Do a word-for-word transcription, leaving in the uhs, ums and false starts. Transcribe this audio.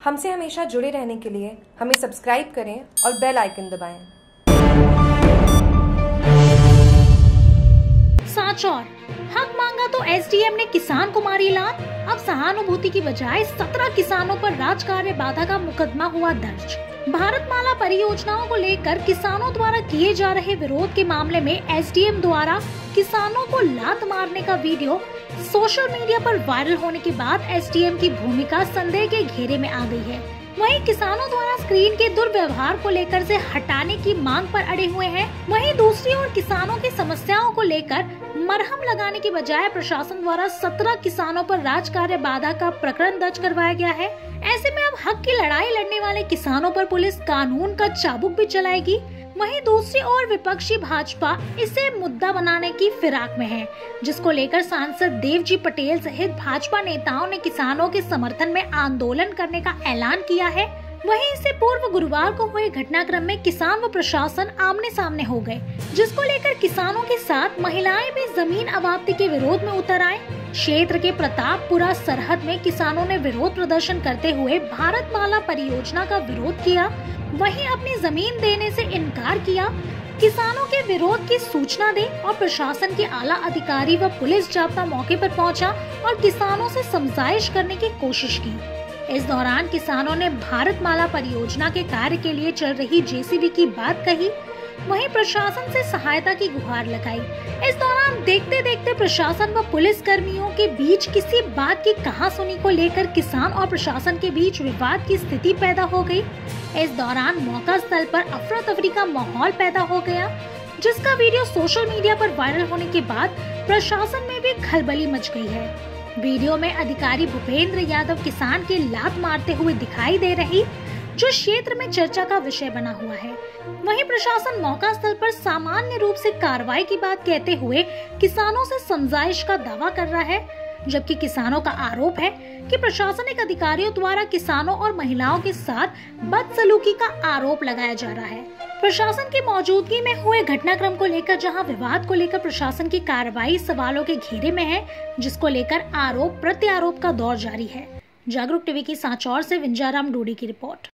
हमसे हमेशा जुड़े रहने के लिए हमें सब्सक्राइब करें और बेल आइकन दबाएं। सांचौर हक मांगा तो एसडीएम ने किसान को मारी लात। अब सहानुभूति की बजाय सत्रह किसानों पर राजकार्य बाधा का मुकदमा हुआ दर्ज। भारतमाला परियोजनाओं को लेकर किसानों द्वारा किए जा रहे विरोध के मामले में एसडीएम द्वारा किसानों को लात मारने का वीडियो सोशल मीडिया पर वायरल होने के बाद एसडीएम की भूमिका संदेह के घेरे में आ गई है। वहीं किसानों द्वारा स्क्रीन के दुर्व्यवहार को लेकर से हटाने की मांग पर अड़े हुए हैं। वहीं दूसरी ओर किसानों की समस्याओं को लेकर मरहम लगाने की बजाय प्रशासन द्वारा सत्रह किसानों पर राजकार्य बाधा का प्रकरण दर्ज करवाया गया है। ऐसे में अब हक की लड़ाई लड़ने वाले किसानों पर पुलिस कानून का चाबुक भी चलाएगी। वहीं दूसरी ओर विपक्षी भाजपा इसे मुद्दा बनाने की फिराक में है, जिसको लेकर सांसद देवजी पटेल सहित भाजपा नेताओं ने किसानों के समर्थन में आंदोलन करने का ऐलान किया है। वहीं इससे पूर्व गुरुवार को हुए घटनाक्रम में किसान व प्रशासन आमने सामने हो गए, जिसको लेकर किसानों के साथ महिलाएं भी जमीन अवाप्ति के विरोध में उतर आए। क्षेत्र के प्रतापपुरा सरहद में किसानों ने विरोध प्रदर्शन करते हुए भारतमाला परियोजना का विरोध किया, वहीं अपनी जमीन देने से इनकार किया। किसानों के विरोध की सूचना दे और प्रशासन के आला अधिकारी व पुलिस जाब्ता मौके पर पहुंचा और किसानों से समझाइश करने की कोशिश की। इस दौरान किसानों ने भारतमाला परियोजना के कार्य के लिए चल रही जेसीबी की बात कही, वहीं प्रशासन से सहायता की गुहार लगाई। इस दौरान देखते देखते प्रशासन व पुलिस कर्मियों के बीच किसी बात की कहासुनी को लेकर किसान और प्रशासन के बीच विवाद की स्थिति पैदा हो गई। इस दौरान मौका स्थल पर अफरा तफरी का माहौल पैदा हो गया, जिसका वीडियो सोशल मीडिया पर वायरल होने के बाद प्रशासन में भी खलबली मच गई है। वीडियो में अधिकारी भूपेंद्र यादव किसान के लात मारते हुए दिखाई दे रही, जो क्षेत्र में चर्चा का विषय बना हुआ है। वहीं प्रशासन मौका स्थल पर सामान्य रूप से कार्रवाई की बात कहते हुए किसानों से समझाइश का दावा कर रहा है, जबकि किसानों का आरोप है कि प्रशासनिक अधिकारियों द्वारा किसानों और महिलाओं के साथ बदसलूकी का आरोप लगाया जा रहा है। प्रशासन की मौजूदगी में हुए घटनाक्रम को लेकर जहां विवाद को लेकर प्रशासन की कार्रवाई सवालों के घेरे में है, जिसको लेकर आरोप प्रत्यारोप का दौर जारी है। जागरूक टीवी की सांचौर से विंजाराम डोडी की रिपोर्ट।